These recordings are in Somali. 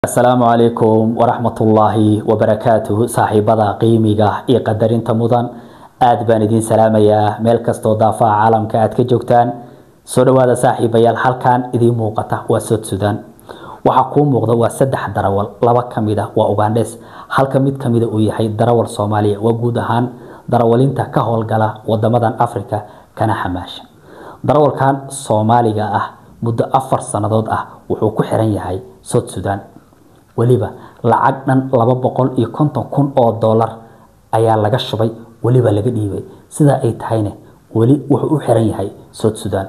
السلام عليكم ورحمة الله وبركاته صاحبada qiimiga iyo qadarinta mudan aad baan idin salaamaya meel kasto daafa caalamka aad ka joogtaan soo dhawaada saaxiibayaal halkan idin muuqata waa South Sudan waxa ku muuqda waa saddex darawal laba kamida waa Ugandes halka mid kamida uu yahay darawal Soomaaliya waa guud ahaan darawalinta ka howlgala wadamadan Afrika kana xamaasha darawalkan Soomaaliga ah muddo 4 sanadood ah wuxuu ku xiran yahay South Sudan waliba lacag dhan 250,000 oo dollar ayaa laga shubay waliba laga dhiibay sida ay tahayna wali wuxuu u xiran yahay South Sudan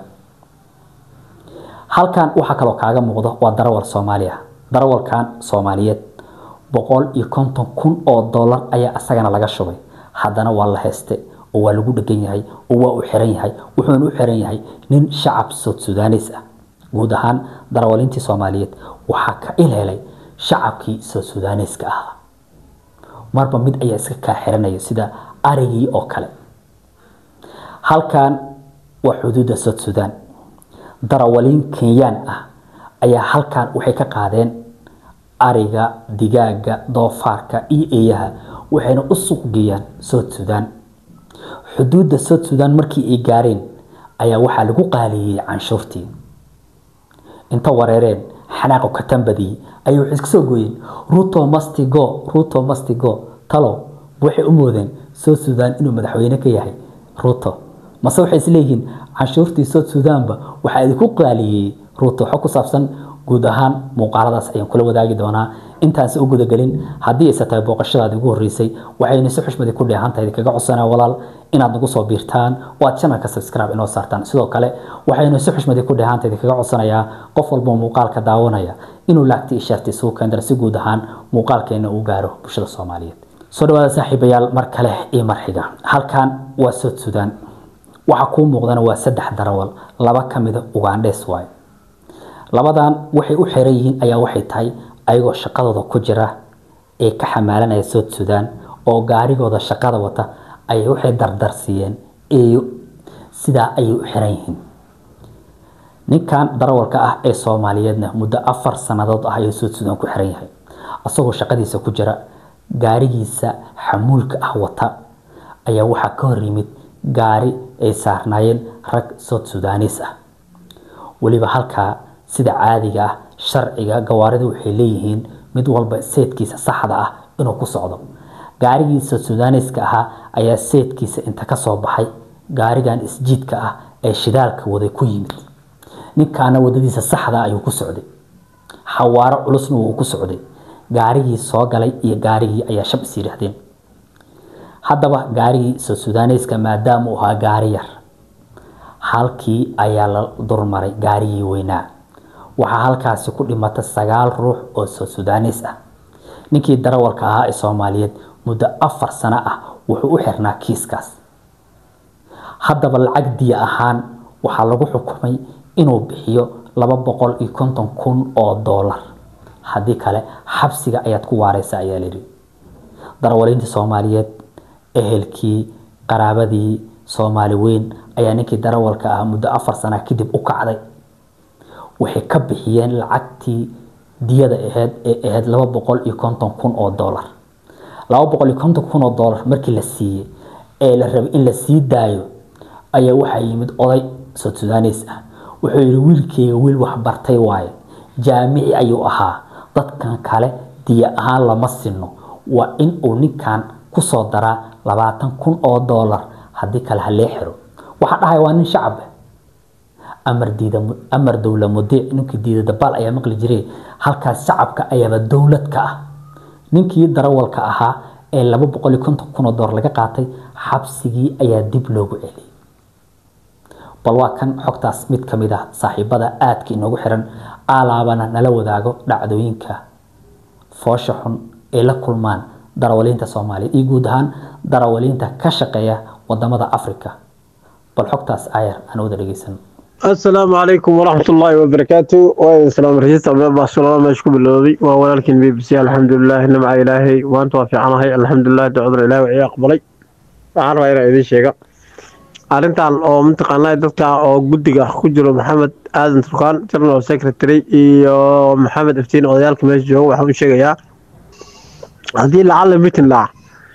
halkan waxa kale oo kaaga muuqdo waa darawal Soomaaliya darawalkan Soomaaliyeed 150,000 oo dollar ayaa asagana laga shubay haddana waa la heeste oo waa lagu dhagan yahay oo waa u xiran yahay wuxuu u xiran yahay nin shacab South Sudanese ah guud ahaan darawalintii Soomaaliyeed waxa ka ilaalay shacabkii South Sudanese ka ah marba mid ayaa iska ka xiranaya sida arigii oo kale halkan waa xuduudda South Sudan darawalin Kenyan ah ayaa halkan waxay ka qaadeen ariga digaaga doofaarka iyo eeyaha waxayna u suuq geeyaan South Sudan xuduudda South Sudan markii ay gaareen ayaa waxa lagu qaaliyay canshuurtii inta wareereen xanaaqo ka tambadii ayuu iska soo gooyeen Ruto must go talo waxay u moodeen South Sudan inuu madaxweyne ka yahay Ruto mase waxay isleeyihiin canshuurtii South Sudan ba waxa ay ku qaaliyay Ruto waxa ku saabsan guud ahaan muuqaaladaas ayaan kula wadaagi doonaa intaas ugu gudagalin haddii ay tahay booqashadaada ugu horeysay waxayna si xushmad ku dheehantahay kaga codsanaa walaal inaad nagu soo biirtaan oo aad channelka subscribe inoo saartaan sidoo kale waxayna si xushmad ku dheehantahay kaga codsanayaa qof walba muuqaalka daawanaya inuu laagti ishaarti soo kaandar si guud ahaan muuqaalkeena uu gaaro bulshada Soomaaliyeed soo dhawaada saaxiibayaal mar kale iyo marxiga halkan waa South Sudan waxa ku muuqdana waa saddex darawal laba kamida Ugandes waay labadan waxay u xiran yihiin ayaa waxay tahay ayagoo shaqadooda ku jira ee ka xamaalanaya South Sudan oo gaarigooda shaqada wata ay waxay dardarsiiyeen iyo sida ay u xiran yihiin ninkan darawalka ah ee Soomaaliyeedna muddo 4 sanadood ah ayuu South Sudan ku xiran yahay asagoo shaqadiisa ku jira gaarigiisa xamuulka ah wata ayaa waxa ka hor yimid gaari ay saarnaayeen rag South Sudanese ah waliba halka sida caadiga ah sharciga gawaaridu waxay leeyihiin mid walba seedkiisa saxda ah inuu ku socdo gaarigiisa Sudanese ka ah ayaa seedkiisa inta ka soo baxay gaarigan isjiidka ah ee shidaalka waday ku yimid ninkaana wadadiisa saxda ayuu ku socday xawaaro culusna uu ku socday gaarigii soo galay iyo gaarigii ayaa shab is yiraahdeen haddaba gaarigii Sudanese ka maadaama uu ahaa gaari yar halkii ayaa la durmaray gaarigii weynaa waxa halkaas ku dhimatay 9 ruux oo South Sudanese ah ninkii darawalka ahaa ee Soomaaliyeed muddo 4 sano ah wuxuu u xirnaa kiiskaas haddaba lacag diya ahaan waxa lagu xukumay inuu bixiyo 250,000 oo dollar hadii kale xabsiga ayaad ku waaraysaa ayaa leeyahay darawalinta Soomaaliyeed ehelkii qaraabadii Soomaali weyn ayaa ninkii darawalka ah muddo 4 sano kadib u kacday waxay ka bixiyeen lacagtii diyada ahayd 250,000 oo dollar 250,000 oo dollar markii la siiyay ee la rabay in la sii daayo ayaa waxa yimid oday South Sudanese ah wuxuu yiri wiilkeyga wiil wax bartay waaye jaamici ayuu ahaa dadkan kale diya ahaan lama sino waa in uu ninkan ku soo daraa 20,000 oo dollar hadii kale ha la xiro waxa dhahay waa nin shacab amar dawla mudiic ninkii diida dabal ayaa maqli jiray halkaas shacabka ayaa dawlad ka ah ninkii darawalka ahaa ee 250,000 oo dollar laga qaatay xabsigii ayaa dib loogu celiyay bal waa kan xogtaas mid kamid ah saaxiibada aadka inoogu xiran alaabana nala wadaago dhacdooyinka foosha xun ee la kulmaan darawalinta Soomaaliyeed iyo guud ahaan darawalinta ka shaqeeya wadamada Afrika bal xogtaas ayar aan wada dhageysan السلام عليكم ورحمة الله وبركاته وين السلام رئيس عبد الله سلام مشكو باللوذي ولكن BBC الحمد لله نمع إلهي وأنت وافي عنها الحمد لله تعذر إلهي وعي أقبلي عارف إلى إذا شيء arrintan oo mataqaanaa dadka oo guddiga ku jiro maxamed aadan turkaan general secretary iyo maxamed iftiin odayaalka meesha jooga waxaan u sheegayaa haddii lacala mitin dhaca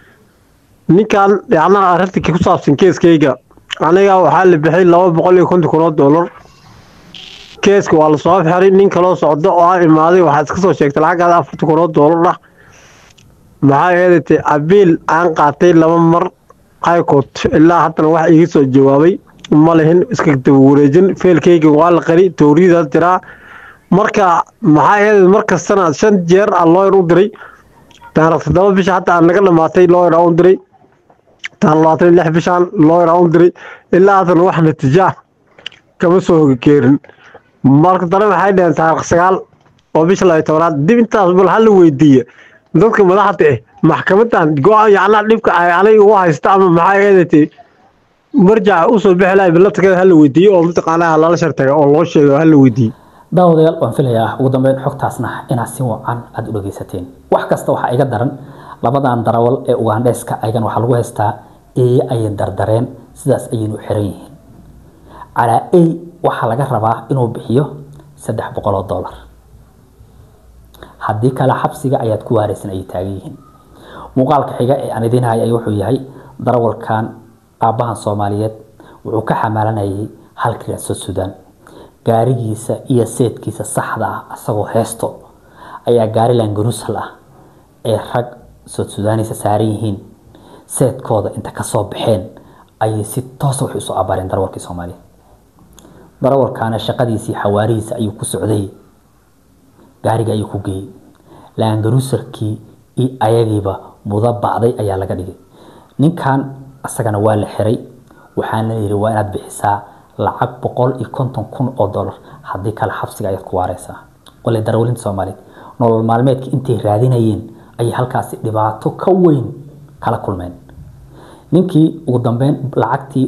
ninkan yacnaa arrinta ku saabsan keeskayga aniga waxaa la bixiyay $250,000 keeska waa la soo xiray nin kaloo socdo oo aan imaaday waxaad iska soo sheegtay lacagaada $40,000 ah maxaa yeelatay abiil aan qaatay 2 mar qaykod ilaa haddana wax iga soo jawaabay ma lahin iska daba wareejin feelkayga waa la qari tooriyada tiraa marka maxaa yeelay markastana 5 jeer aan lawyer u diray taariikh 7 bisha hatta aan naga dhamaatay lawyer aan u diray taariikh 26 bishaan lawyer aan u diray ilaa haddana wax natiijo kama soo keenin marka dana waxay dhaheen taariikh 9 oo bisha 12 dib intaas bal hal weydiiyo dadka madaxda maxkamadan go'aan yacnaa dhibka ay aniga ugu haysta ama maxaa yeelatay marjac u soo bixi lahay biladka hal weydiiyo oo mataqaanaa lala shartaga oo loo sheego hal weydiiyo daawadayaal waan filayaa ugu dambeyn xogtaasna inaad si wacan aad u dhageysateen wax kasta waxa iga daran labadan darawal ee Ugandheska ayagan waxa lagu haystaa ay dardareen sidaas ayay u xiran yihiin ala waxa laga rabaa inuu bixiyo $300 haddii kala xabsiga ayaad ku waaraysan ay taagan yihiin muuqaalka xiga ee aan idin hayay wuxuu yahay darawalkan aabahan Soomaaliyeed wuxuu ka xamaalanayay halkii Suudaan gaarigiisa iyo seedkiisa saxda ah asagoo heesto ayaa gaari Langarusal ah ee rag Suudaanisa saaran yihiin seedkooda inta ka soo baxeen ayay si toos ah u soo abareen darawalkii Soomaaliyeed darawalkaana shaqadiisii xawaarihiisa ayuu ku socday gaariga ayuu ku geeyay Langarusalkii ayagiiba mudabacday ayaa laga dhigay ninkan asagana waa la xiray waxaana la yiri waa inaad bixisaa lacag $150,000 haddii kala xabsiga ayaad ku waaraysaa wala darawaliinta Soomaaliyeed nolol maalmeedkii intay raadinayeen ay halkaas dhibaato ka weyn kala kulmeen ninkii ugu dambeyn lacagtii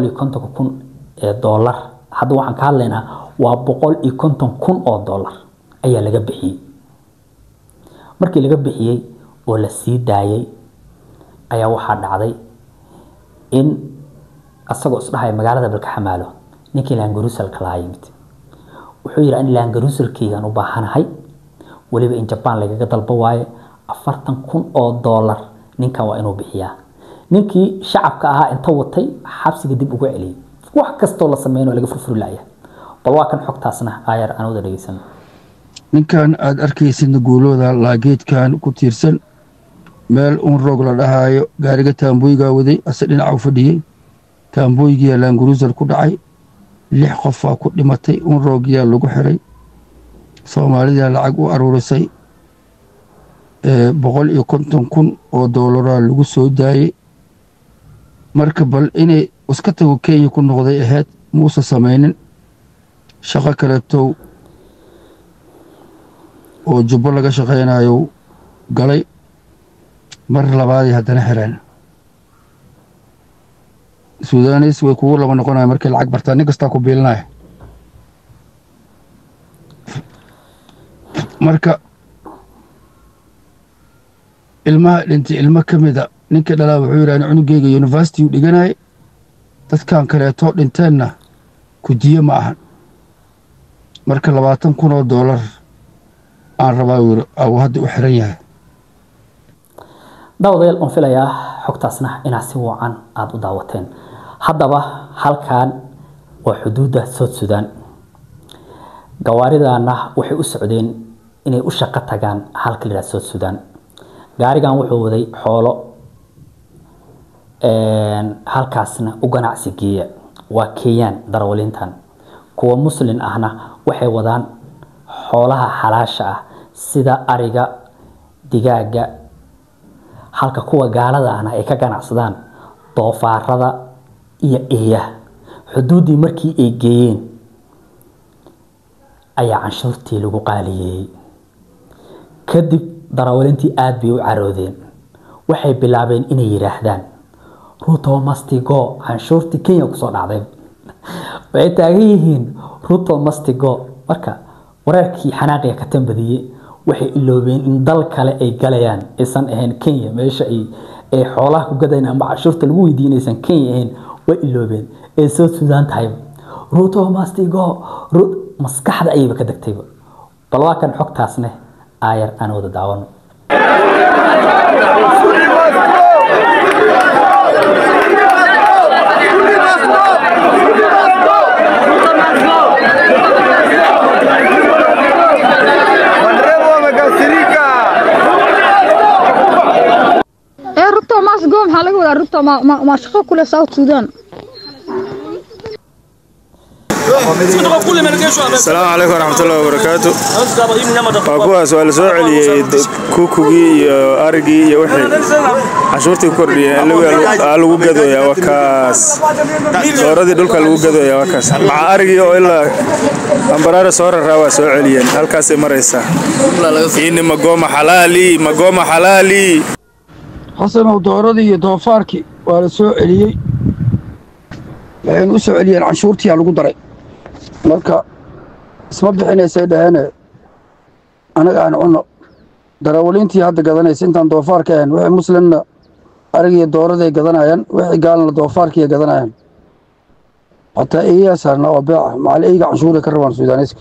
$150,000 hadda waxaan ka hadlaynaa waa $150,000 ayaa laga bixiyay markii laga bixiyay oo la sii daayay ayaa waxa dhacday in asagoo isdhahay magaalada balka xamaalo ninkii Langarusalka la yimid wuxuu yiri in Langarusalkaygan u baahanahay waliba in Japan lagaga dalbo waaye $40,000 ninkan waa inuu bixiyaa ninkii shacabka ahaa inta watay xabsiga dib ugu celiyay wax kasto la sameeyo laga furfurlaaya bal waa kan xogtaasna ayar aan wada dhageysan ninkan aad arkaysid guulooda laageedkan ku tiirsan meel roog la dhahayo gaariga taambooyga waday asal dhinaca u fadhiyay taambooyga Langarusal ku dhacay 6 qof ku dhimatay roogya lagu xiray Soomaalida lacag u aruurisay $150,000 lagu soo daayay marka bal inay iska tago Kenya ku noqday ahayd muusa sameeynin shaqo kale tow oo jubbo laga shaqeynayo galay mar labaad haddana xireen Suudaanis way kugu laba noqonay markii lacag bartaan nin kasta ku biilnaa marka ilmaha dhintii ilmo kamida ninka dhalaa wuxuu yiraahdaa cunugeyga university u dhiganay dadkan kale to dhinteenna ku diyo ma ahan marka $20,000 aan rabaa oo hadda u xiran yahay daawadayaal on filayaa xogtaasna inaad si wacan aad u daawateen haddaba halkan waa xuduudda Suudaan gawaaridana waxay u socdeen inay u shaqo tagaan halka la Suudaan gaarigan wuxuu waday xoolo halkaasna u ganacsigiya waa Kenyan darawaliintan kuwa muslim ahna waxay wadaan xoolaha xalaasha ah sida ariga digaaga halka kuwa gaalada ahna ay ka ganacsadaan doofaarada iyo eeyaha xuduudii markii ay geeyeen ayaa canshuurtii lagu qaaliyay kadib darawaliintii aad bay u caroodeen waxay bilaabeen inay yiraahdaan Ruto must go canshuurtii Kenya ku soo dhacday way taagan yihiin Ruto must go marka wararkii xanaaqaya ka tambadiyay waxay iloobeen in dal kale ay galayaan isan ahayn Kenya meesha ay xoolaha ku gadayaan ama canshuurta lagu weydiinaysan Kenya ahayn way iloobeen ee South Sudan tahay Ruto must go maskaxda ayba ka dagtayba bal waa kan xogtaasne ayar aan wada daawano Ruto must go maxaa laga wadaa Ruto ma shaqo ku leh South Sudan السلام عليكم ورحمة الله وبركاته. أقوى سؤال سؤالي كوكوجي أرجي يوحي عشورتي كوري اللي وجدوا يا وكاس صورة دول كل وجدوا يا وكاس مع أرجي إلا أمبرار صورة روا سؤالي هالكاس مريسا إني مقوم حلالي حسن ودوردي دوفاركي ولا سؤالي waxay u soo celiyeen canshuurtii lagu daray marka isma bixinaysa dhaana anaga aan cuno darawaliintii hadda gadanaysa intaan doofaarka ahayn waxay muslimna ariga dooraday gadanayaan waxay gaalna doofaarkii gadanayaan hataa iyaga saarna oo beeca macal iyaga canshuur ka rabaan Suudaaniska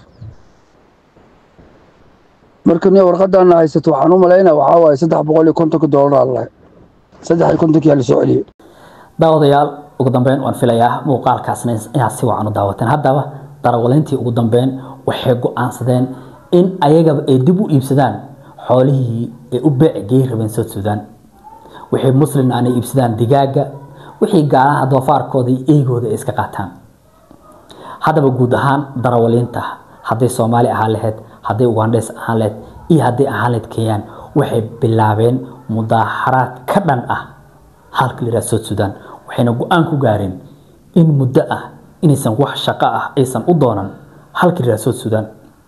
marka ne warqadan haysato waxaan u maleynaa waxa waaye $350 Allah 350 la soo celiyay daawadayaal ugu dambeyn waan filayaa muuqaalkaasna inaad si wacan u daawateen haddaba darawaliintii ugu dambeyn waxay go'aansadeen in ayaga ay dib u iibsadaan xoolihii ay u beecgay rabeen South Sudan waxay muslim aan iibsadaan digaaga wixii gaalaha doofaarkooda iyo eegooda iska qaataan haddaba guud ahaan darawaliinta hadday Soomaali ahaan lahayd hadday Ugandes ahaan lahayd iyo hadday ahaan lahayd Kenyan waxay bilaabeen mudaharaad ka dhan ah halka la South Sudan waxayna go'aan ku gaareen in muddo ah inaysan wax shaqo ah aysan u doonan halkii reer South Sudan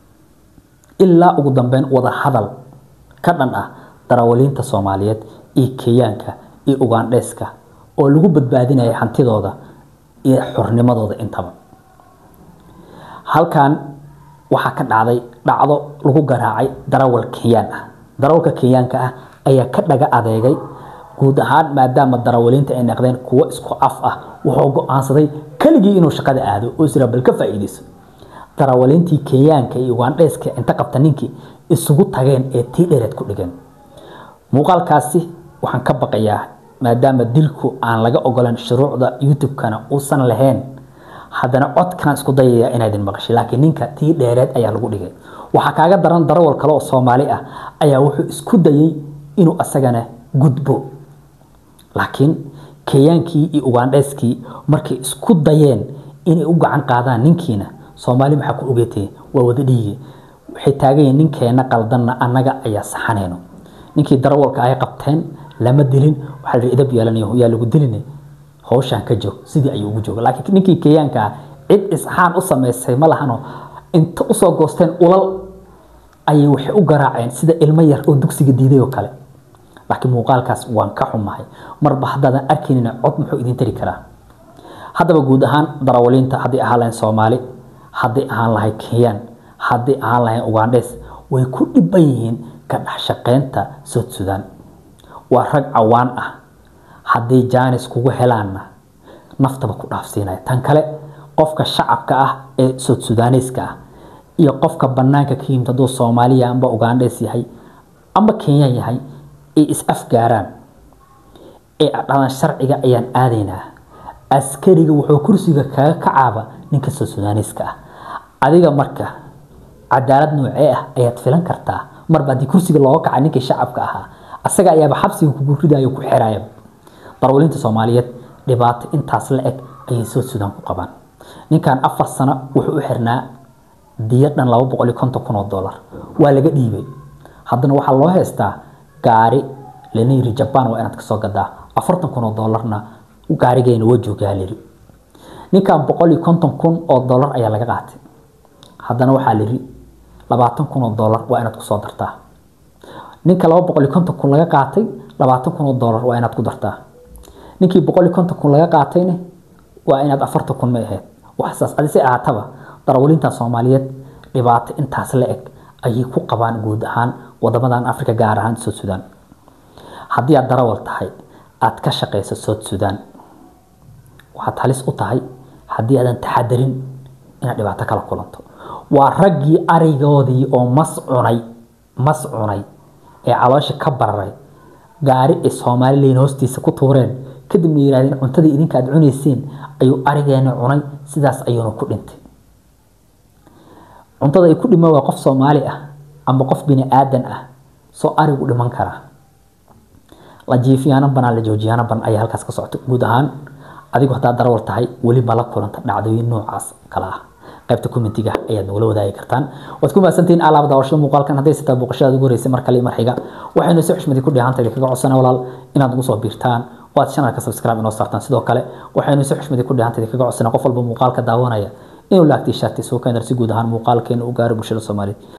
ilaa ugu dambeyn wada hadal ka dhan ah darawaliinta Soomaaliyeed iyo Kenyaanka iyo Ugandeska oo lagu badbaadinayo hantidooda iyo xornimadooda intaba halkan waxa ka dhacday dhacdo lagu garaacay darawal Kenyan ah darawalka Kenyaanka ah ayaa ka dhaga adeegay guud ahaan maadaama darawaliinta ay noqdeen kuwa isku af ah wuxuu go'aansaday kaligii inuu shaqada aado oo sira bal ka faa'iideyso darawaliintii Kenyaanka iyo Ugandeska inta qabta ninkii isugu tageen ee tii dheereed ku dhigeen muuqaalkaasi waxaan ka baqayaa maadaama dilku aan laga ogolan shuruucda YouTube-kana uusan lahayn haddana codkan isku dayaya inaad maqashay laakiin ninka tii dheereed ayaa lagu dhigay waxa kaaga daran darawal kale oo Soomaali ah ayaa wuxuu isku dayay inuu asagana gudbo laakiin Kenyaankii iyo Ugandeskii markay isku dayeen inay u gacan qaadaan ninkiina Soomaali maxaa ku ogeetay waa wada dhigay waxay taagayeen ninkeena qaldanna annaga ayaa saxanayno ninkii darawalka ay qabteen lama dilin waxa la idab yeelanayo yaa lagu dilinay hawshan ka joog sidii ay ugu joogo laakiin ninkii Kenyaanka cid isxaan u sameysay ma lahano inta u soo goosteen ulal ay wax u garaaceen sida ilmo yar oo dugsiga diiday oo kale laakiin muuqaalkaas waan ka xumahay marba haddana arkinina cod muxuu idin tari karaa haddaba guud ahaan darawaliinta haddii ahaan lahayn Soomaali haddii ahaan lahayn Kenyan haddii ahaan lahayn Ugandes way ku dhiban yihiin ka dhex shaqeynta South Sudan waa rag cawaan ah haddii jaanis kugu helaanna naftaba ku dhaafsiinaya tan kale qofka shacabka ah ee South Sudaaniska ah iyo qofka banaanka ka yimid haduu Soomaaliya amba Ugandes yahay amba Kenyan yahay ee is afgaaraan ee dhaqan sharciga ayaan aadaynaa askariga wuxuu kursiga kaga kacaaba ninka South Sudaaniska ah adiga marka cadaalad noocee ah ayaad filan kartaa marba hadii kursiga loo kacay ninka shacabka ahaa asaga ayaaba xabsiga ku guridayo ku xiraaya darawaliinta Soomaaliyeed dhibaato intaas la eg ayay South Sudan ku qabaan ninkan 4 sano wuxuu u xirnaa diyadan $250,000 waa laga dhiibay haddana waxa loo haystaa gaari lenayri Japan waa inaad ka soo gadaa $40,000na gaarigeena waa joogaa liri ninkan $150,000 ayaa laga qaatay haddana waxa liri $20,000 waa inaad ku soo dartaa ninka $250,000 laga qaatay $20,000 waa inaad ku dartaa ninkii $150,000 laga qaatayna waa inaad $40,000 ma ahayd waxaas adise aataba darawaliinta Soomaaliyeed dhibaato intaas la eg ayay ku qabaan guud ahaan wadamadan Afrika gaar ahaan South Sudan haddii aad darawal tahay aad ka shaqeyso South Sudan waxaad halis u tahay haddii aadan taxadarin inaad dhibaato kala kulanto waa raggii arigoodii oo mas cunay ee caloosha ka bararay gaari ee Soomaaliland hoostiisa ku tuureen kadibna yiraahdeen cuntadii idinka aad cunayseen ayuu arigeena cunay sidaas ayuuna ku dhintay cuntada ay ku dhimo waa qof Soomaali ah ama qof bini aadan ah soo arigu dhiman kara la jiifiyana banaan la joojiyana ban ay halkaas ka socoto guud ahaan adigu hadaa darawal tahay wali ma la kulanta dhacdooyin noocaas kala ah qaybta commentiga ayaad nagula wadaagi kartaan waad ku maasantiin alaab daawasho muuqaalkan haday sitaa booqashada ugu horeysay mar kale marxiga waxaynu si xushmadi ku dhihantay kaga codsanaa walaal inaad nagu soo biirtaan waad channelka subscribe inoo saartaan sidoo kale waxaynu si xushmadi ku dhihantay kaga codsanaa qof walba muuqaalka daawanaya inuu laagtii sharti soo keenar si guud ahaan muuqaalkeena u gaaro bulshada Soomaaliyeed